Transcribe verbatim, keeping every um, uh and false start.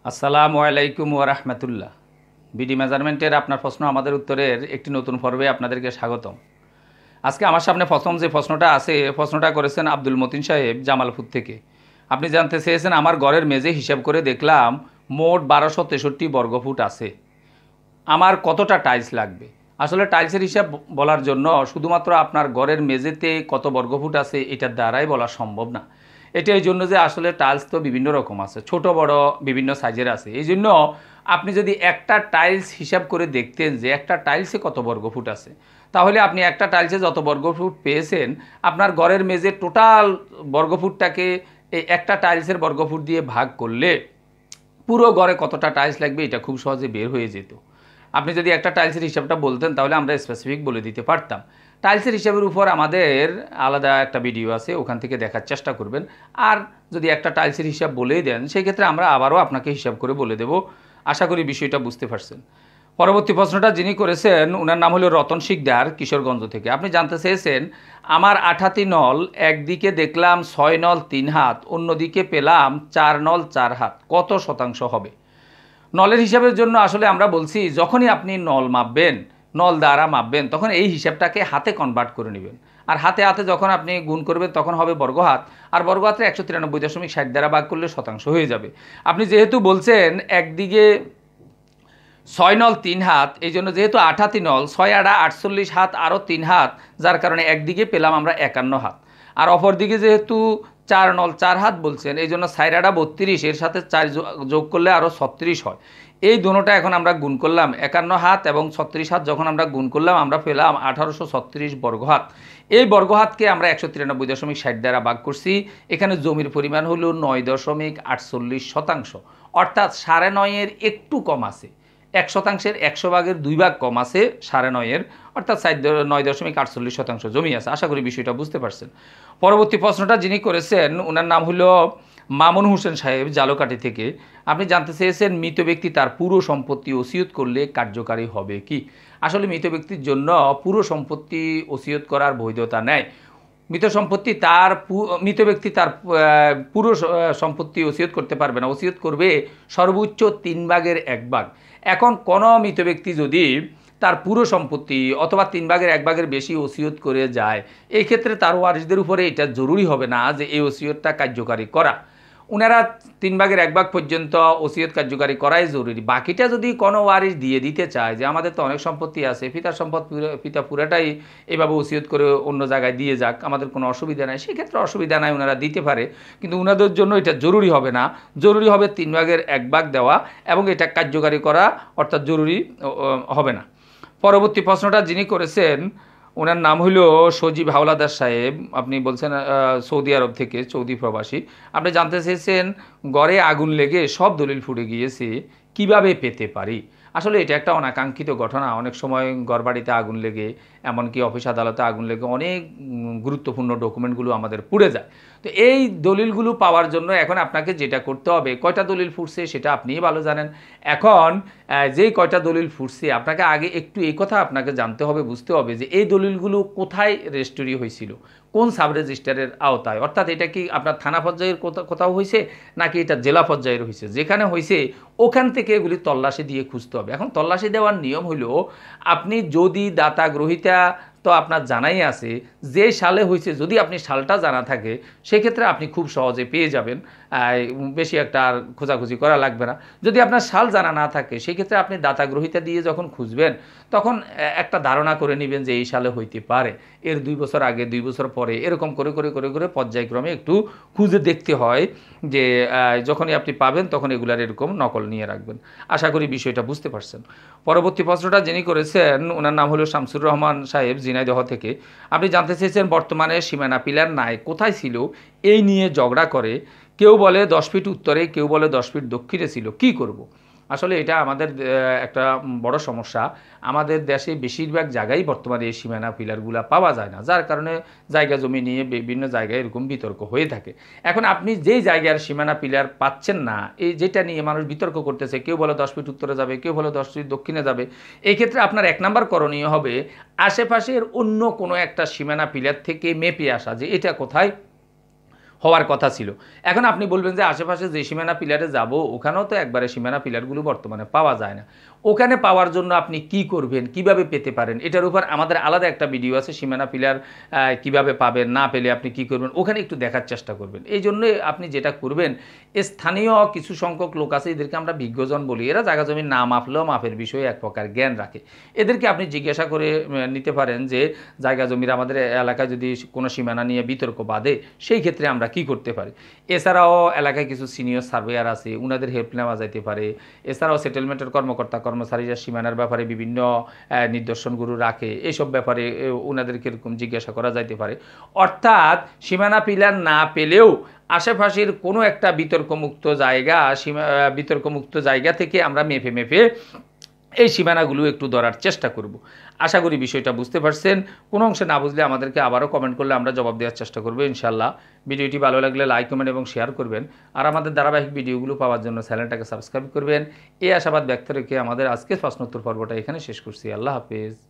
আসসালামু আলাইকুম ওয়া রাহমাতুল্লাহ। বিডি মেজারমেন্টের আপনার প্রশ্ন আমাদের উত্তরের একটি নতুন পর্বে আপনাদেরকে স্বাগতম। আজকে আমার সামনে প্রথম যে প্রশ্নটা আছে, প্রশ্নটা করেছেন আব্দুল মতিন সাহেব জামালপুর থেকে। আপনি জানতে চেয়েছেন আমার ঘরের মেঝে হিসাব করে দেখলাম মোট বারোশো তেষট্টি বর্গফুট আছে, আমার কতটা টাইলস লাগবে। আসলে টাইলসের হিসাব বলার জন্য শুধুমাত্র আপনার ঘরের মেঝেতে কত বর্গফুট আছে এটার দ্বারাই বলা সম্ভব না। এটা এই জন্য যে আসলে টাইলস তো বিভিন্ন রকম আছে, ছোট বড় বিভিন্ন সাইজের আছে। এই জন্য আপনি যদি একটা টাইলস হিসাব করে দেখতেন যে একটা টাইলসে কত বর্গফুট আছে, তাহলে আপনি একটা টাইলসে যত বর্গফুট পেয়েছেন আপনার ঘরের মেঝে টোটাল বর্গফুটটাকে এই একটা টাইলসের বর্গফুট দিয়ে ভাগ করলে পুরো ঘরে কতটা টাইলস লাগবে এটা খুব সহজে বের হয়ে যেত। আপনি যদি একটা টাইলসের হিসাবটা বলতেন তাহলে আমরা স্পেসিফিক বলে দিতে পারতাম। টাইলসের হিসাবের উপর আমাদের আলাদা একটা ভিডিও আছে, ওখান থেকে দেখার চেষ্টা করবেন। আর যদি একটা টাইলসের হিসাব বলেই দেন সেক্ষেত্রে আমরা আবারও আপনাকে হিসাব করে বলে দেব। আশা করি বিষয়টা বুঝতে পারছেন। পরবর্তী প্রশ্নটা যিনি করেছেন ওনার নাম হলো রতন শিকদার, কিশোরগঞ্জ থেকে। আপনি জানতে চেয়েছেন আমার আঠাতি নল একদিকে দেখলাম ছয় নল তিন হাত, অন্যদিকে পেলাম চার নল চার হাত, কত শতাংশ হবে? নলের হিসাবের জন্য আসলে আমরা বলছি যখনই আপনি নল মাপবেন, নল দ্বারা মাপবেন, তখন এই হিসাবটাকে হাতে কনভার্ট করে নেবেন। আর হাতে হাতে যখন আপনি গুণ করবেন তখন হবে বর্গহাত, আর বর্গহাতে একশো তিরানব্বই দশমিক ষাট দ্বারা ভাগ করলে শতাংশ হয়ে যাবে। আপনি যেহেতু বলছেন একদিকে ছয় নল তিন হাত, এই জন্য যেহেতু আঠাতি নল, ছয় আড়া আটচল্লিশ হাত আরও তিন হাত, যার কারণে একদিকে পেলাম আমরা একান্ন হাত। আর অপর দিকে যেহেতু চার নল চার হাত বলছেন, এই জন্য ছয় আড়া বত্রিশ, এর সাথে চার যোগ করলে আরও ছত্রিশ হয়। এই দুটোটা এখন আমরা গুণ করলাম, একান্ন হাত এবং ছত্রিশ হাত যখন আমরা গুণ করলাম আমরা পেলাম আঠারোশো ছত্রিশ বর্গহাত। এই বর্গহাতকে আমরা একশো তিরানব্বই দশমিক ষাট দ্বারা ভাগ করছি। এখানে জমির পরিমাণ হলো নয় দশমিক আটচল্লিশ শতাংশ, অর্থাৎ সাড়ে নয়ের একটু কম আছে। এক শতাংশের একশো ভাগের দুই ভাগ কম আছে সাড়ে নয়ের, অর্থাৎ সাত নয় দশমিক আটচল্লিশ শতাংশ জমি আছে। আশা করি বিষয়টা বুঝতে পারছেন। পরবর্তী প্রশ্নটা যিনি করেছেন ওনার নাম হলো মামুন হোসেন সাহেব, জালকাঠি থেকে। আপনি জানতে চেয়েছেন মৃত ব্যক্তি তার পুরো সম্পত্তি ওসিয়ত করলে কার্যকারী হবে কি। আসলে মৃত ব্যক্তির জন্য পুরো সম্পত্তি ওসিয়ত করার বৈধতা নেই। মৃত সম্পত্তি তার মৃত ব্যক্তি তার পুরো সম্পত্তি ওসিয়ত করতে পারবে না, ওসিয়ত করবে সর্বোচ্চ তিন ভাগের এক ভাগ। এখন কোনো মৃত ব্যক্তি যদি তার পুরো সম্পত্তি অথবা তিন ভাগের এক ভাগের বেশি ওসিয়ত করে যায়, এই ক্ষেত্রে তার ওয়ারিসদের উপরে এটা জরুরি হবে না যে এই ওসিয়তটা কার্যকারী করা। ওনারা তিন ভাগের এক ভাগ পর্যন্ত ওসিয়ত কার্যকারী করাই জরুরি। বাকিটা যদি কোনো ওয়ারিস দিয়ে দিতে চায় যে আমাদের তো অনেক সম্পত্তি আছে, পিতার সম্পদ পিতা পুরাটাই এভাবে ওসিয়ত করে অন্য জায়গায় দিয়ে যাক, আমাদের কোনো অসুবিধা নাই, সেক্ষেত্রে অসুবিধা নাই, ওনারা দিতে পারে। কিন্তু ওনাদের জন্য এটা জরুরি হবে না। জরুরি হবে তিন ভাগের এক ভাগ দেওয়া এবং এটা কার্যকারী করা, অর্থাৎ জরুরি হবে না। পরবর্তী প্রশ্নটা যিনি করেছেন ওনার নাম হইল সজীব হাওলাদার সাহেব। আপনি বলছেন সৌদি আরব থেকে, সৌদি প্রবাসী। আপনি জানতে চেয়েছেন ঘরে আগুন লেগে সব দলিল ফুটে গিয়েছে, কিভাবে পেতে পারি। আসলে এটা একটা অনাকাঙ্ক্ষিত ঘটনা। অনেক সময় ঘরবাড়িতে আগুন লেগে, এমনকি অফিস আদালতে আগুন লেগে অনেক গুরুত্বপূর্ণ ডকুমেন্টগুলো আমাদের পুড়ে যায়। তো এই দলিলগুলো পাওয়ার জন্য এখন আপনাকে যেটা করতে হবে, কয়টা দলিল ফুটছে সেটা আপনিই ভালো জানেন। এখন যেই কয়টা দলিল ফুটছে আপনাকে আগে একটু এই কথা আপনাকে জানতে হবে, বুঝতে হবে যে এই দলিলগুলো কোথায় রেজিস্ট্রি হয়েছিল, কোন সাব রেজিস্ট্রারের আওতায়, অর্থাৎ এটা কি আপনার থানা পর্যায়ের কোথাও হয়েছে নাকি এটা জেলা পর্যায়ের হয়েছে। যেখানে হয়েছে ওখান থেকে এগুলি তল্লাশি দিয়ে খুঁজতে হবে। এখন তল্লাশি দেওয়ার নিয়ম হলো আপনি যদি দাতা গ্রহীতা তো আপনার জানাই আছে যে সালে হয়েছে, যদি আপনি সালটা জানা থাকে সেক্ষেত্রে আপনি খুব সহজে পেয়ে যাবেন, বেশি একটা আর খোঁজাখুঁজি করা লাগবে না। যদি আপনার সাল জানা না থাকে সেক্ষেত্রে আপনি দাতা গ্রহীতা দিয়ে যখন খুঁজবেন তখন একটা ধারণা করে নেবেন যে এই সালে হইতে পারে, এর দুই বছর আগে, দুই বছর পরে, এরকম করে করে করে করে পর্যায়ক্রমে একটু খুঁজে দেখতে হয় যে যখনই আপনি পাবেন তখন এগুলার এরকম নকল নিয়ে রাখবেন। আশা করি বিষয়টা বুঝতে পারছেন। পরবর্তী প্রশ্নটা যিনি করেছেন ওনার নাম হলো শামসুর রহমান সাহেব, ঝিনাইদহ থেকে। আপনি জানতে চেয়েছেন বর্তমানে সীমানা পিলার নাই, কোথায় ছিল, এই নিয়ে ঝগড়া করে। কেউ বলে দশ ফিট উত্তরে, কেউ বলে দশ ফিট দক্ষিণে ছিল, কি করব। আসলে এটা আমাদের একটা বড় সমস্যা। আমাদের দেশে বেশিরভাগ জায়গায় বর্তমানে এই সীমানা পিলারগুলো পাওয়া যায় না, যার কারণে জায়গা জমি নিয়ে বিভিন্ন জায়গায় এরকম বিতর্ক হয়ে থাকে। এখন আপনি যেই জায়গার সীমানা পিলার পাচ্ছেন না, এই যেটা নিয়ে মানুষ বিতর্ক করতেছে, কেউ বলে দশ ফিট উত্তরে যাবে, কেউ বলে দশ ফিট দক্ষিণে যাবে, এই ক্ষেত্রে আপনার এক নাম্বার করণীয় হবে আশেপাশের অন্য কোনো একটা সীমানা পিলার থেকে মেপে আসা যে এটা কোথায়, হওয়ার কথা ছিল। এখন আপনি বলবেন যে আশেপাশে যে সীমানা পিলারে যাব ওখানেও তো একবারে সীমানা পিলারগুলো বর্তমানে পাওয়া যায় না। ওখানে পাওয়ার জন্য আপনি কি করবেন, কিভাবে পেতে পারেন, এটার উপর আমাদের আলাদা একটা ভিডিও আছে, সীমানা পিলার কিভাবে পাবেন, না পেলে আপনি কি করবেন, ওখানে একটু দেখার চেষ্টা করবেন। এই জন্য আপনি যেটা করবেন, স্থানীয় কিছু সংখ্যক লোক আছে, এদেরকে আমরা বিজ্ঞজন বলি, এরা জায়গা জমি না মাপলেও মাপের বিষয়ে এক প্রকার জ্ঞান রাখে। এদেরকে আপনি জিজ্ঞাসা করে নিতে পারেন যে জায়গা জমির আমাদের এলাকায় যদি কোনো সীমানা নিয়ে বিতর্ক বাধে, সেই ক্ষেত্রে আমরা কি করতে পারি। এছাড়াও এলাকায় কিছু সিনিয়র সার্ভেয়ার আছে, উনাদের হেল্প নেওয়া যাইতে পারে। এছাড়াও সেটেলমেন্টের কর্মকর্তা কর্মচারীরা সীমানার ব্যাপারে বিভিন্ন নিদর্শনগুলো রাখে, এইসব ব্যাপারে উনাদেরকে এরকম জিজ্ঞাসা করা যাইতে পারে। অর্থাৎ সীমানা পিলার না পেলেও আশেপাশের কোনো একটা বিতর্কমুক্ত জায়গা, সীমা বিতর্কমুক্ত জায়গা থেকে আমরা মেপে মেপে এই সীমানাগুলো একটু ধরার চেষ্টা করব। আশা করি বিষয়টা বুঝতে পারছেন। কোনো অংশে না বুঝলে আমাদেরকে আবারও কমেন্ট করলে আমরা জবাব দেওয়ার চেষ্টা করবো ইনশাল্লাহ। ভিডিওটি ভালো লাগলে লাইক, কমেন্ট এবং শেয়ার করবেন। আর আমাদের ধারাবাহিক ভিডিওগুলো পাওয়ার জন্য চ্যানেলটাকে সাবস্ক্রাইব করবেন। এই আশাবাদ ব্যক্ত রেখে আমাদের আজকের প্রশ্নোত্তর পর্বটা এখানে শেষ করছি। আল্লাহ হাফেজ।